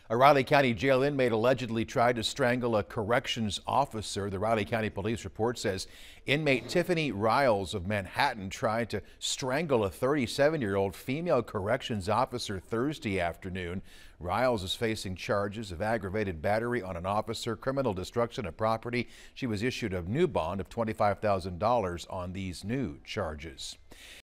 A Riley County jail inmate allegedly tried to strangle a corrections officer. The Riley County Police report says inmate Tiffany Riles of Manhattan tried to strangle a 37-year-old female corrections officer Thursday afternoon. Riles is facing charges of aggravated battery on an officer, criminal destruction of property. She was issued a new bond of $25,000 on these new charges.